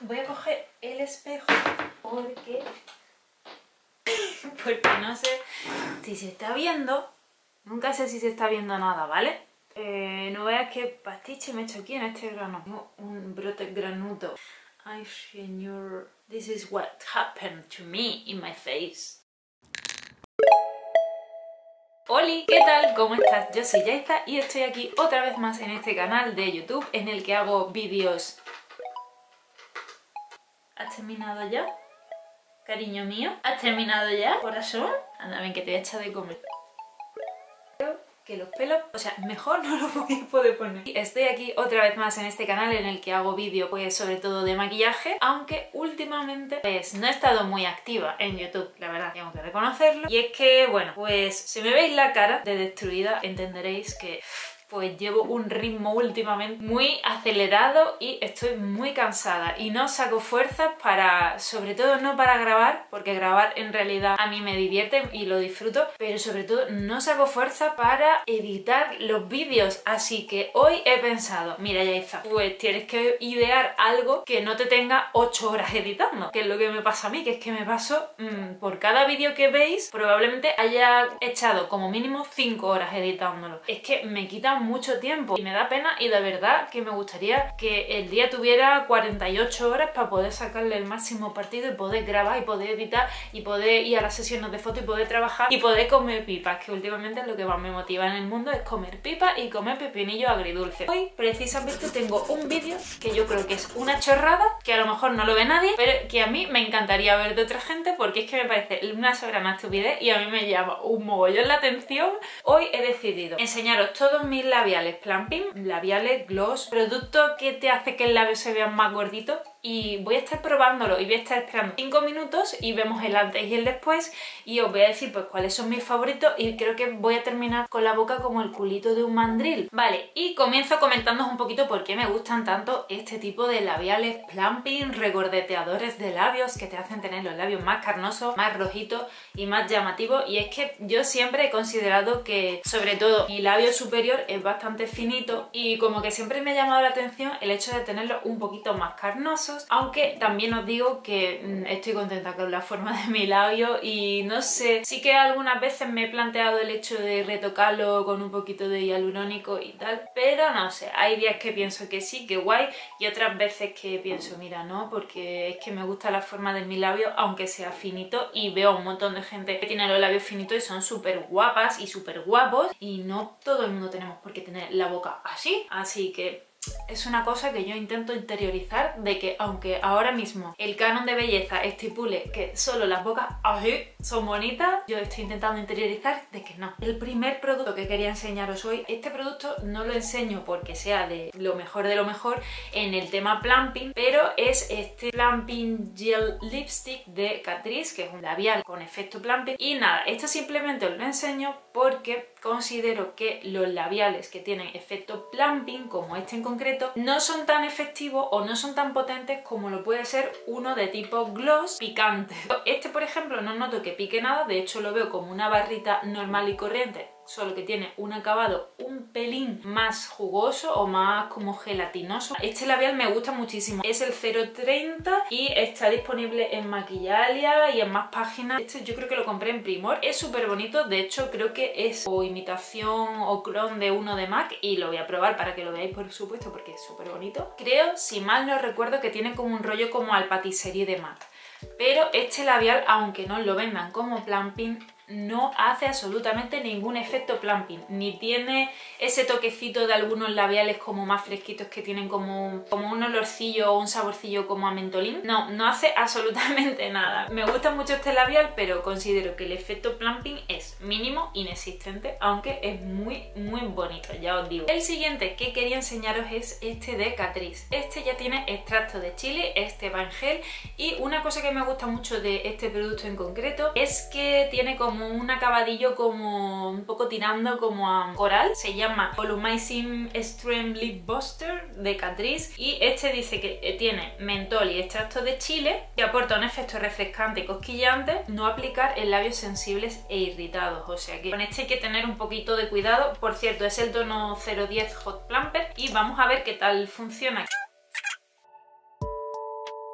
Voy a coger el espejo porque no sé si se está viendo. Nunca sé si se está viendo nada, ¿vale? No veas qué pastiche me he hecho aquí en este grano. Tengo un brote granudo. Ay, señor. This is what happened to me in my face. Hola, ¿qué tal? ¿Cómo estás? Yo soy Yaiza y estoy aquí otra vez más en este canal de YouTube en el que hago vídeos. ¿Has terminado ya? Cariño mío, ¿has terminado ya? ¿Corazón? Anda, ven que te voy a echar de comer. Creo que los pelos, o sea, mejor no los voy a poder poner. Estoy aquí otra vez más en este canal en el que hago vídeos, pues sobre todo de maquillaje, aunque últimamente pues no he estado muy activa en YouTube, la verdad, tengo que reconocerlo. Y es que, bueno, pues si me veis la cara de destruida, entenderéis que pues llevo un ritmo últimamente muy acelerado y estoy muy cansada y no saco fuerzas para, sobre todo no para grabar, porque grabar en realidad a mí me divierte y lo disfruto, pero sobre todo no saco fuerza para editar los vídeos, así que hoy he pensado, mira Yaiza, pues tienes que idear algo que no te tenga 8 horas editando, que es lo que me pasa a mí, que es que me paso por cada vídeo que veis probablemente haya echado como mínimo 5 horas editándolo. Es que me quita mucho tiempo y me da pena y de verdad que me gustaría que el día tuviera 48 horas para poder sacarle el máximo partido y poder grabar y poder editar y poder ir a las sesiones de foto y poder trabajar y poder comer pipas, que últimamente lo que más me motiva en el mundo es comer pipas y comer pepinillos agridulces. Hoy precisamente tengo un vídeo que yo creo que es una chorrada, que a lo mejor no lo ve nadie, pero que a mí me encantaría ver de otra gente porque es que me parece una soberana estupidez y a mí me llama un mogollón la atención. Hoy he decidido enseñaros todos mis labiales plumping, labiales, gloss, producto que te hace que el labio se vea más gordito, y voy a estar probándolo y voy a estar esperando 5 minutos y vemos el antes y el después y os voy a decir pues cuáles son mis favoritos y creo que voy a terminar con la boca como el culito de un mandril. Vale, y comienzo comentándoos un poquito por qué me gustan tanto este tipo de labiales plumping, regordeteadores de labios que te hacen tener los labios más carnosos, más rojitos y más llamativos. Y es que yo siempre he considerado que sobre todo mi labio superior es bastante finito y como que siempre me ha llamado la atención el hecho de tenerlo un poquito más carnoso, aunque también os digo que estoy contenta con la forma de mi labio y no sé, sí que algunas veces me he planteado el hecho de retocarlo con un poquito de hialurónico y tal, pero no sé, hay días que pienso que sí, que guay, y otras veces que pienso, mira, no, porque es que me gusta la forma de mi labio aunque sea finito y veo un montón de gente que tiene los labios finitos y son súper guapas y súper guapos y no todo el mundo tenemos por qué tener la boca así que es una cosa que yo intento interiorizar, de que aunque ahora mismo el canon de belleza estipule que solo las bocas así son bonitas, yo estoy intentando interiorizar de que no. El primer producto que quería enseñaros hoy, este producto no lo enseño porque sea de lo mejor en el tema plumping, pero es este Plumping Gel Lipstick de Catrice, que es un labial con efecto plumping. Y nada, esto simplemente os lo enseño porque considero que los labiales que tienen efecto plumping, como este en concreto, no son tan efectivos o no son tan potentes como lo puede ser uno de tipo gloss picante. Este, por ejemplo, no noto que pique nada, de hecho lo veo como una barrita normal y corriente, solo que tiene un acabado un pelín más jugoso o más como gelatinoso. Este labial me gusta muchísimo, es el 030 y está disponible en Maquillalia y en más páginas. Este yo creo que lo compré en Primor, es súper bonito, de hecho creo que es o imitación o clon de uno de MAC y lo voy a probar para que lo veáis por supuesto porque es súper bonito. Creo, si mal no recuerdo, que tiene como un rollo como al patisserie de MAC. Pero este labial, aunque no lo vendan como plumping, no hace absolutamente ningún efecto plumping, ni tiene ese toquecito de algunos labiales como más fresquitos que tienen como un olorcillo o un saborcillo como a mentolín. No hace absolutamente nada. Me gusta mucho este labial, pero considero que el efecto plumping es mínimo, inexistente, aunque es muy bonito, ya os digo. El siguiente que quería enseñaros es este de Catrice. Este ya tiene extracto de chile, este va en gel, y una cosa que me gusta mucho de este producto en concreto es que tiene como un acabadillo como un poco tirando como a coral. Se llama Volumizing Extreme Lip Buster de Catrice y este dice que tiene mentol y extracto de chile, que aporta un efecto refrescante y cosquillante, no aplicar en labios sensibles e irritados, o sea que con este hay que tener un poquito de cuidado. Por cierto, es el tono 010 Hot Plumper y vamos a ver qué tal funciona.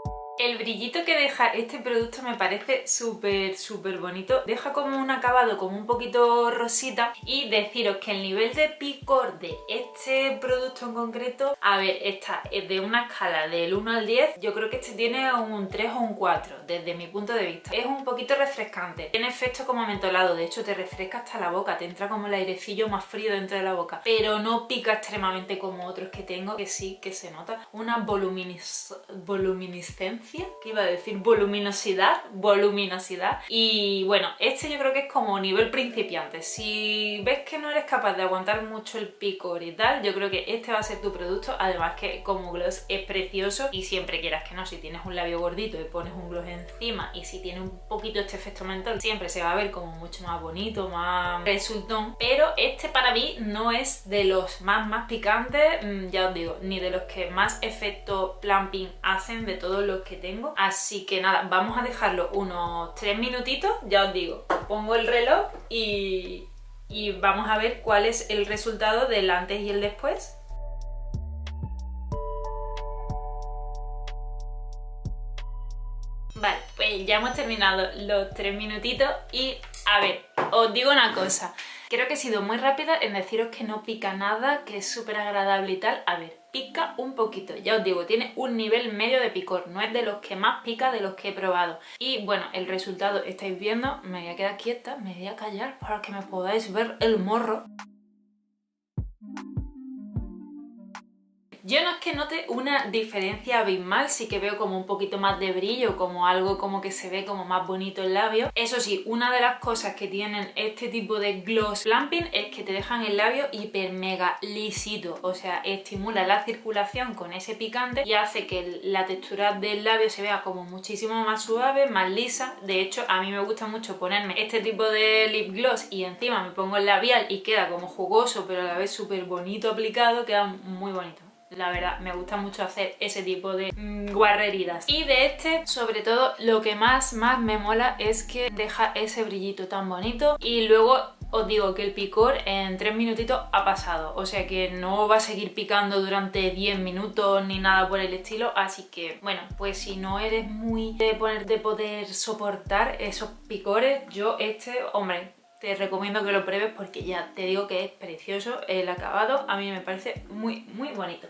El brillito que deja este producto me parece súper bonito. Deja como un acabado como un poquito rosita. Y deciros que el nivel de picor de este producto en concreto, a ver, esta es de una escala del 1 al 10. Yo creo que este tiene un 3 o un 4 desde mi punto de vista. Es un poquito refrescante. Tiene efecto como mentolado. De hecho te refresca hasta la boca. Te entra como el airecillo más frío dentro de la boca. Pero no pica extremadamente como otros que tengo, que sí que se nota. Una voluminiscencia. ¿Qué iba a decir? Voluminosidad. Y bueno, este yo creo que es como nivel principiante. Si ves que no eres capaz de aguantar mucho el picor y tal, yo creo que este va a ser tu producto. Además que como gloss es precioso y siempre quieras que no, si tienes un labio gordito y pones un gloss encima y si tiene un poquito este efecto mentol, siempre se va a ver como mucho más bonito, más resultón. Pero este para mí no es de los más picantes, ya os digo, ni de los que más efecto plumping hacen de todos los que tengo. Así que nada, vamos a dejarlo unos 3 minutitos, ya os digo, pongo el reloj y vamos a ver cuál es el resultado del antes y el después. Vale, pues ya hemos terminado los 3 minutitos y a ver, os digo una cosa. Creo que he sido muy rápida en deciros que no pica nada, que es súper agradable y tal. A ver, pica un poquito, ya os digo, tiene un nivel medio de picor, no es de los que más pica de los que he probado. Y bueno, el resultado estáis viendo, me voy a quedar quieta, me voy a callar para que me podáis ver el morro. Yo no es que note una diferencia abismal, sí que veo como un poquito más de brillo, como algo como que se ve como más bonito el labio. Eso sí, una de las cosas que tienen este tipo de gloss plumping es que te dejan el labio hiper mega lisito, o sea, estimula la circulación con ese picante y hace que la textura del labio se vea como muchísimo más suave, más lisa. De hecho, a mí me gusta mucho ponerme este tipo de lip gloss y encima me pongo el labial y queda como jugoso, pero a la vez súper bonito aplicado, queda muy bonito. La verdad, me gusta mucho hacer ese tipo de guarreridas. Y de este, sobre todo, lo que más me mola es que deja ese brillito tan bonito. Y luego os digo que el picor en 3 minutitos ha pasado. O sea que no va a seguir picando durante 10 minutos ni nada por el estilo. Así que, bueno, pues si no eres muy de poder soportar esos picores, yo hombre, te recomiendo que lo pruebes porque ya te digo que es precioso el acabado, a mí me parece muy bonito.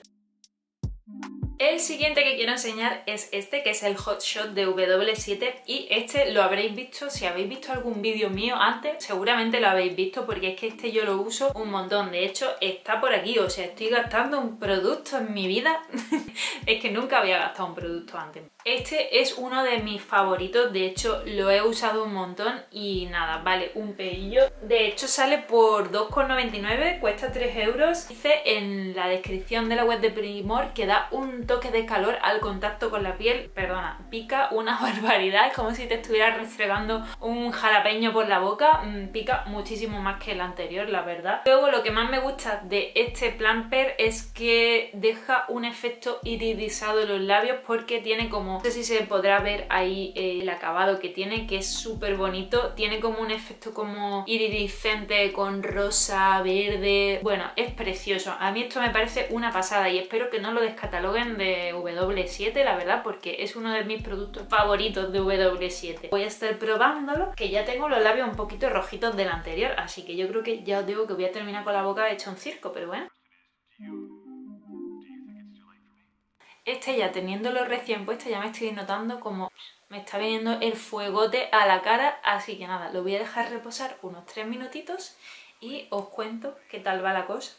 El siguiente que quiero enseñar es este, que es el Hot Shot de W7 y este lo habréis visto, si habéis visto algún vídeo mío antes, seguramente lo habéis visto porque es que este yo lo uso un montón, de hecho está por aquí, o sea, estoy gastando un producto en mi vida, es que nunca había gastado un producto antes. Este es uno de mis favoritos, de hecho lo he usado un montón y nada, vale un pelillo. De hecho sale por 2,99, cuesta 3 euros. Dice en la descripción de la web de Primor que da un toque de calor al contacto con la piel. Perdona, pica una barbaridad, es como si te estuvieras restregando un jalapeño por la boca. Pica muchísimo más que el anterior, la verdad. Luego lo que más me gusta de este plumper es que deja un efecto iridisado en los labios porque tiene como, no sé si se podrá ver ahí el acabado que tiene, que es súper bonito. Tiene como un efecto como iridiscente con rosa, verde. Bueno, es precioso. A mí esto me parece una pasada y espero que no lo descataloguen de W7, la verdad, porque es uno de mis productos favoritos de W7. Voy a estar probándolo, que ya tengo los labios un poquito rojitos del anterior, así que yo creo que ya os digo que voy a terminar con la boca hecha un circo, pero bueno. Este ya teniéndolo recién puesto ya me estoy notando como me está viniendo el fuegote a la cara, así que nada, lo voy a dejar reposar unos 3 minutitos y os cuento qué tal va la cosa.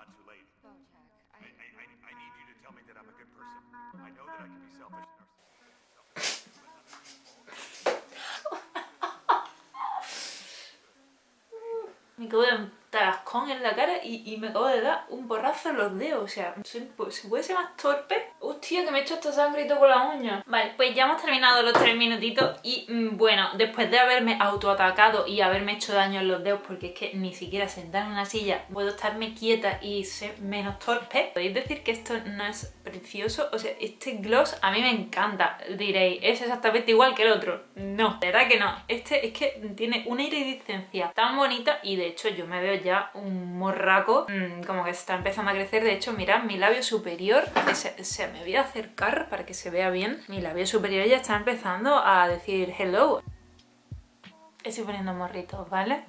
Me acabo de un tarascón en la cara y me acabo de dar un porrazo en los dedos, o sea, ¿se puede ser más torpe? Hostia, que me he hecho esta sangre y todo con la uña. Vale, pues ya hemos terminado los 3 minutitos y bueno, después de haberme autoatacado y haberme hecho daño en los dedos, porque es que ni siquiera sentar en una silla puedo estarme quieta y ser menos torpe, ¿podéis decir que esto no es precioso? O sea, este gloss a mí me encanta. Diréis, ¿es exactamente igual que el otro? No, de verdad que no. Este es que tiene una iridiscencia tan bonita y de hecho yo me veo ya un morraco como que está empezando a crecer. De hecho, mirad, mi labio superior se me voy a acercar para que se vea bien. Mi labio superior ya está empezando a decir hello. Estoy poniendo morritos, ¿vale?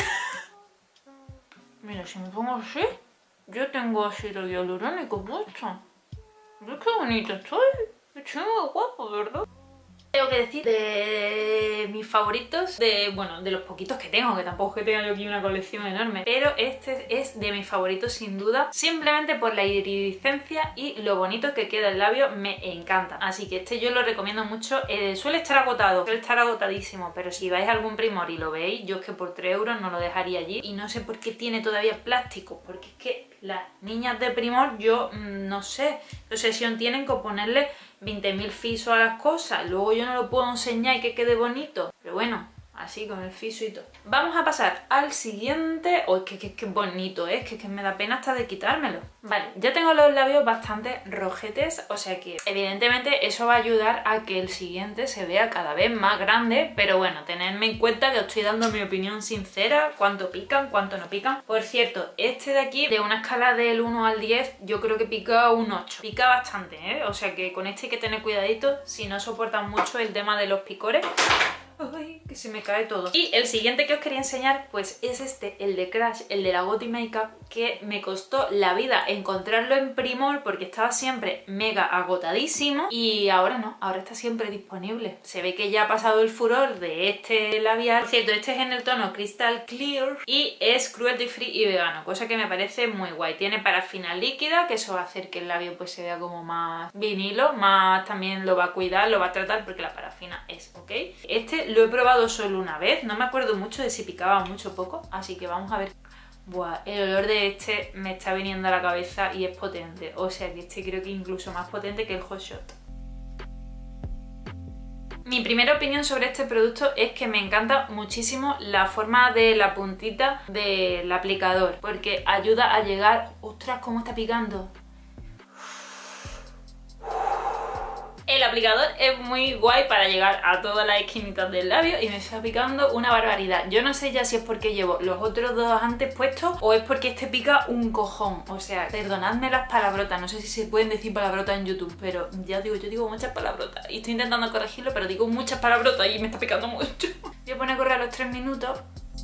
Mira, si me pongo así, yo tengo así el labio hialurónico puesto. ¿Ves qué bonito estoy? Estoy muy guapo, ¿verdad? Tengo que decir de mis favoritos, bueno, de los poquitos que tengo, que tampoco es que tenga yo aquí una colección enorme, pero este es de mis favoritos sin duda, simplemente por la iridiscencia y lo bonito que queda el labio, me encanta. Así que este yo lo recomiendo mucho. Suele estar agotado, suele estar agotadísimo, pero si vais a algún Primor y lo veis, yo es que por 3 euros no lo dejaría allí. Y no sé por qué tiene todavía plástico, porque es que las niñas de Primor, yo no sé qué obsesión tienen con ponerle 20.000 fisos a las cosas. Luego yo no lo puedo enseñar y que quede bonito. Pero bueno, así con el fiso y todo. Vamos a pasar al siguiente. Oh, es que bonito, es que me da pena hasta de quitármelo. Vale, ya tengo los labios bastante rojetes, o sea que evidentemente eso va a ayudar a que el siguiente se vea cada vez más grande. Pero bueno, tenedme en cuenta que os estoy dando mi opinión sincera, cuánto pican, cuánto no pican. Por cierto, este de aquí, de una escala del 1 al 10, yo creo que pica un 8. Pica bastante, ¿eh? O sea que con este hay que tener cuidadito si no soportan mucho el tema de los picores. Ay, que se me cae todo. Y el siguiente que os quería enseñar pues es este, el de Crash, el de la Goti Makeup, que me costó la vida encontrarlo en Primor porque estaba siempre mega agotadísimo y ahora no, ahora está siempre disponible. Se ve que ya ha pasado el furor de este labial. Por cierto, este es en el tono Crystal Clear y es cruelty free y vegano, cosa que me parece muy guay. Tiene parafina líquida, que eso va a hacer que el labio pues se vea como más vinilo, más también lo va a cuidar, lo va a tratar porque la parafina es ok. Este lo he probado solo una vez, no me acuerdo mucho de si picaba mucho o poco, así que vamos a ver. Buah, el olor de este me está viniendo a la cabeza y es potente, o sea que este creo que incluso más potente que el Hot Shot. Mi primera opinión sobre este producto es que me encanta muchísimo la forma de la puntita del aplicador, porque ayuda a llegar... ¡Ostras, cómo está picando! El aplicador es muy guay para llegar a todas las esquinitas del labio y me está picando una barbaridad. Yo no sé ya si es porque llevo los otros dos antes puestos o es porque este pica un cojón. O sea, perdonadme las palabrotas, no sé si se pueden decir palabrotas en YouTube, pero ya digo, yo digo muchas palabrotas y estoy intentando corregirlo, pero digo muchas palabrotas y me está picando mucho. Voy a poner a correr a los 3 minutos.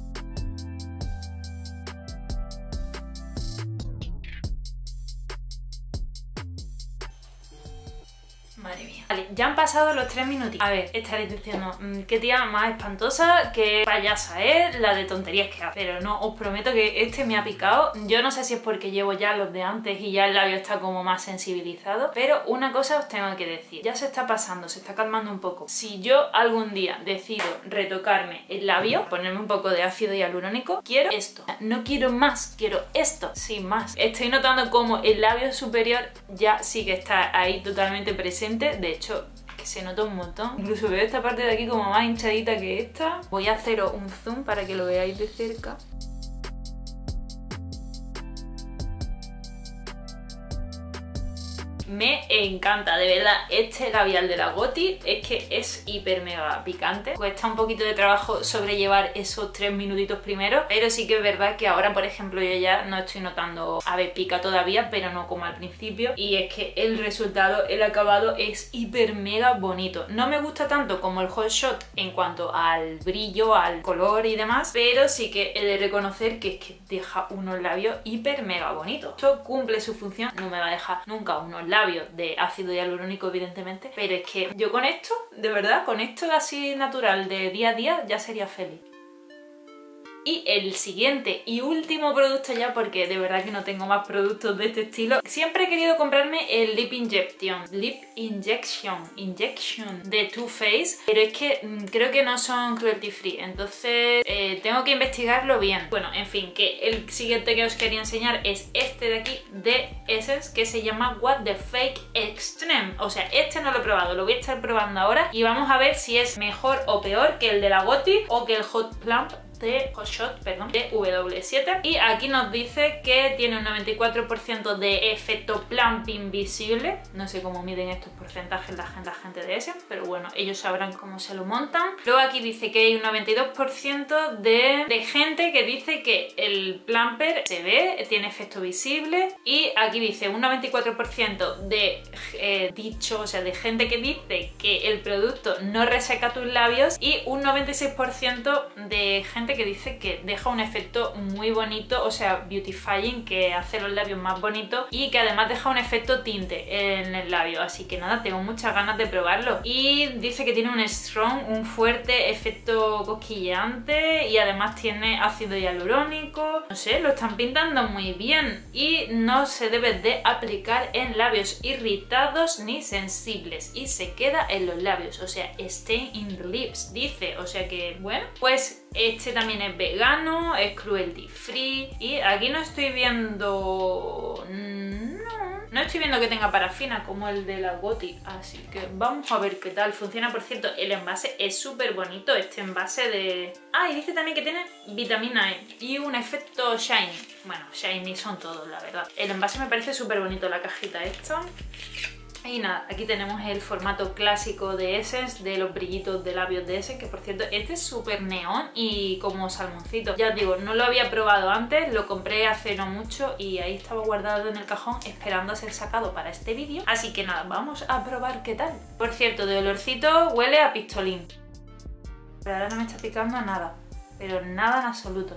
Madre mía. Vale, ya han pasado los 3 minutos. A ver, estaréis diciendo, qué tía más espantosa, qué payasa es, la de tonterías que hace. Pero no, os prometo que este me ha picado. Yo no sé si es porque llevo ya los de antes y ya el labio está como más sensibilizado, pero una cosa os tengo que decir. Ya se está pasando, se está calmando un poco. Si yo algún día decido retocarme el labio, ponerme un poco de ácido hialurónico, quiero esto. No quiero más, quiero esto, sin más. Estoy notando como el labio superior ya sí que está ahí totalmente presente. De hecho, que se nota un montón. Incluso veo esta parte de aquí como más hinchadita que esta. Voy a haceros un zoom para que lo veáis de cerca. Me encanta, de verdad, este labial de la Goti es que es hiper mega picante. Cuesta un poquito de trabajo sobrellevar esos 3 minutitos primero, pero sí que es verdad que ahora, por ejemplo, yo ya no estoy notando, a ver, pica todavía, pero no como al principio. Y es que el resultado, el acabado es hiper mega bonito. No me gusta tanto como el Hot Shot en cuanto al brillo, al color y demás, pero sí que he de reconocer que es que deja unos labios hiper mega bonitos. Esto cumple su función, no me va a dejar nunca unos labios de ácido hialurónico evidentemente, pero es que yo con esto, de verdad, con esto así natural de día a día ya sería feliz. Y el siguiente y último producto ya, porque de verdad que no tengo más productos de este estilo. Siempre he querido comprarme el Lip Injection de Too Faced, pero es que creo que no son cruelty free, entonces tengo que investigarlo bien. Bueno, en fin, que el siguiente que os quería enseñar es este de aquí de Essence, que se llama What the Fake Extreme. O sea, este no lo he probado, lo voy a estar probando ahora y vamos a ver si es mejor o peor que el de la Goti o que el Hot Plump de Hot Shot, perdón, de W7. Y aquí nos dice que tiene un 94% de efecto plumping visible. No sé cómo miden estos porcentajes la gente de ese, pero bueno, ellos sabrán cómo se lo montan. Luego aquí dice que hay un 92% de gente que dice que el plumper se ve, tiene efecto visible. Y aquí dice un 94% de dicho, o sea, de gente que dice que el producto no reseca tus labios, y un 96% de gente que dice que deja un efecto muy bonito, o sea, beautifying, que hace los labios más bonitos y que además deja un efecto tinte en el labio. Así que nada, tengo muchas ganas de probarlo. Y dice que tiene un fuerte efecto cosquilleante y además tiene ácido hialurónico. No sé, lo están pintando muy bien y no se debe de aplicar en labios irritados ni sensibles y se queda en los labios, o sea, stay in the lips, dice. O sea que, bueno, pues este también es vegano, es cruelty free y aquí no estoy viendo... No estoy viendo que tenga parafina como el de la Goti, así que vamos a ver qué tal funciona. Por cierto, el envase es súper bonito, este envase de... Ah, y dice también que tiene vitamina E y un efecto shiny. Bueno, shiny son todos, la verdad. El envase me parece súper bonito, la cajita esta. Y nada, aquí tenemos el formato clásico de Essence, de los brillitos de labios de Essence, que por cierto, este es súper neón y como salmoncito. Ya os digo, no lo había probado antes, lo compré hace no mucho y ahí estaba guardado en el cajón esperando a ser sacado para este vídeo. Así que nada, vamos a probar qué tal. Por cierto, de olorcito huele a pistolín. Pero ahora no me está picando nada, pero nada en absoluto.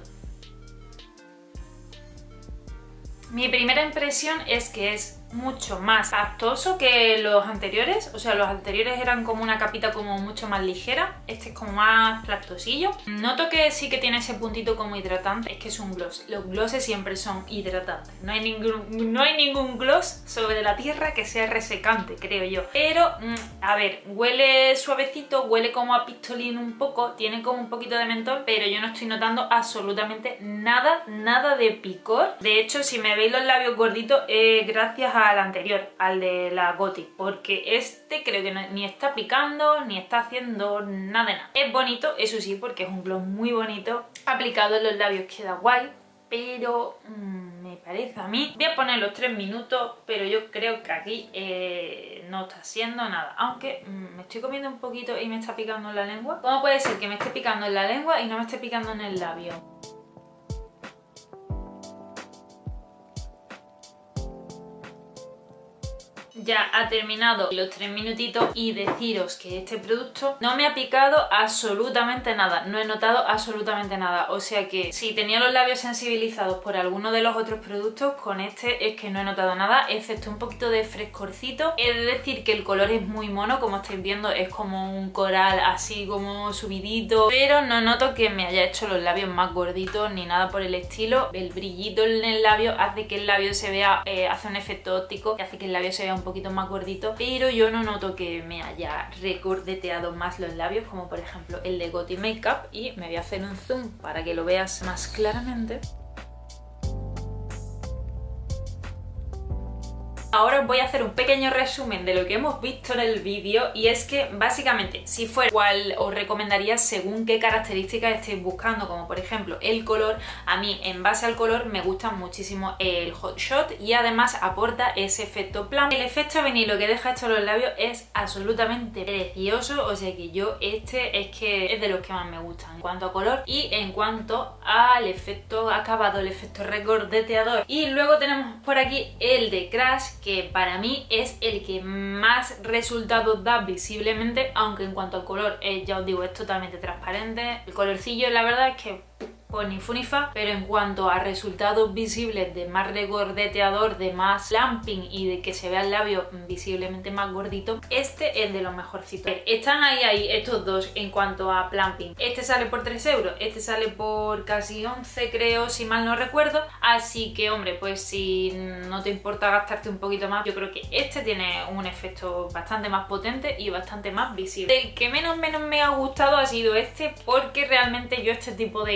Mi primera impresión es que es mucho más pastoso que los anteriores, o sea, los anteriores eran como una capita como mucho más ligera, este es como más plastosillo. Noto que sí que tiene ese puntito como hidratante, es que es un gloss, los glosses siempre son hidratantes, no hay ningún gloss sobre la tierra que sea resecante, creo yo. Pero, a ver, huele suavecito, huele como a pistolín un poco, tiene como un poquito de mentol, pero yo no estoy notando absolutamente nada de picor. De hecho, si me veis los labios gorditos, gracias al anterior, al de la Goti, porque este creo que ni está picando ni está haciendo nada de nada. Es bonito, eso sí, porque es un gloss muy bonito, aplicado en los labios queda guay, pero me parece a mí... Voy a poner los 3 minutos, pero yo creo que aquí no está haciendo nada, aunque me estoy comiendo un poquito y me está picando en la lengua. ¿Cómo puede ser que me esté picando en la lengua y no me esté picando en el labio? Ya ha terminado los 3 minutitos y deciros que este producto no me ha picado absolutamente nada, no he notado absolutamente nada, o sea que si tenía los labios sensibilizados por alguno de los otros productos, con este es que no he notado nada, excepto un poquito de frescorcito. He de decir que el color es muy mono, como estáis viendo, es como un coral así como subidito, pero no noto que me haya hecho los labios más gorditos ni nada por el estilo. El brillito en el labio hace que el labio se vea, hace un efecto óptico que hace que el labio se vea un poquito más gordito, pero yo no noto que me haya recordeteado más los labios, como por ejemplo el de Goti Makeup, y me voy a hacer un zoom para que lo veas más claramente. Ahora os voy a hacer un pequeño resumen de lo que hemos visto en el vídeo, y es que básicamente si fuera cual os recomendaría según qué características estéis buscando, como por ejemplo el color. A mí en base al color me gusta muchísimo el Hot Shot y además aporta ese efecto plum. El efecto vinilo que deja hecho los labios es absolutamente precioso, o sea que yo este es que es de los que más me gustan en cuanto a color y en cuanto al efecto acabado, el efecto recordeteador. Y luego tenemos por aquí el de Crash, que para mí es el que más resultados da visiblemente, aunque en cuanto al color, ya os digo, es totalmente transparente. El colorcillo la verdad es que pues ni fu ni fa, pero en cuanto a resultados visibles de más regordeteador, de más plumping y de que se vea el labio visiblemente más gordito, este es de los mejorcitos. Están ahí estos dos en cuanto a plumping. Este sale por 3 euros, este sale por casi 11 creo, si mal no recuerdo, así que hombre, pues si no te importa gastarte un poquito más, yo creo que este tiene un efecto bastante más potente y bastante más visible. El que menos me ha gustado ha sido este, porque realmente yo este tipo de gloss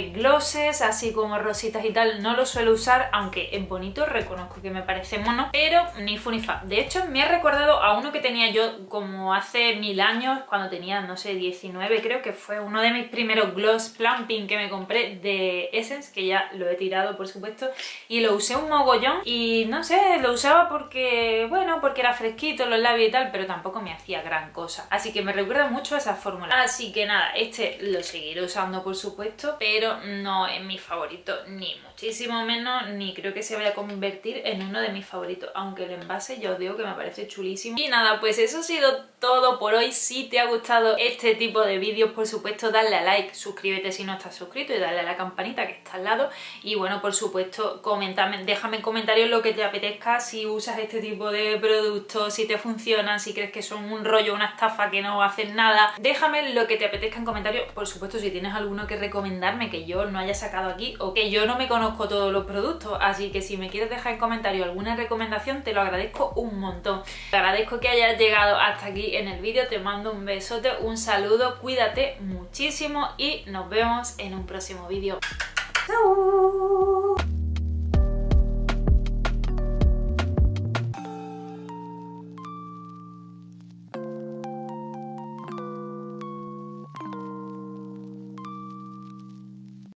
roses, así como rositas y tal, no lo suelo usar, aunque es bonito, reconozco que me parece mono, pero ni fu ni fa. De hecho, me ha recordado a uno que tenía yo como hace 1000 años, cuando tenía, no sé, 19, creo que fue uno de mis primeros gloss plumping que me compré de Essence, que ya lo he tirado, por supuesto, y lo usé un mogollón y no sé, lo usaba porque, bueno, porque era fresquito los labios y tal, pero tampoco me hacía gran cosa. Así que me recuerda mucho a esa fórmula. Así que nada, este lo seguiré usando, por supuesto, pero no es mi favorito, ni muchísimo menos, ni creo que se vaya a convertir en uno de mis favoritos, aunque el envase ya os digo que me parece chulísimo. Y nada, pues eso ha sido todo por hoy. Si te ha gustado este tipo de vídeos, por supuesto dale a like, suscríbete si no estás suscrito y dale a la campanita que está al lado. Y bueno, por supuesto, coméntame, déjame en comentarios lo que te apetezca, si usas este tipo de productos, si te funcionan, si crees que son un rollo, una estafa, que no hacen nada. Déjame lo que te apetezca en comentarios, por supuesto, si tienes alguno que recomendarme que yo no haya sacado aquí o que yo no me conozco todos los productos, así que si me quieres dejar en comentarios alguna recomendación te lo agradezco un montón. Te agradezco que hayas llegado hasta aquí en el vídeo, te mando un besote, un saludo, cuídate muchísimo y nos vemos en un próximo vídeo. ¡Chao!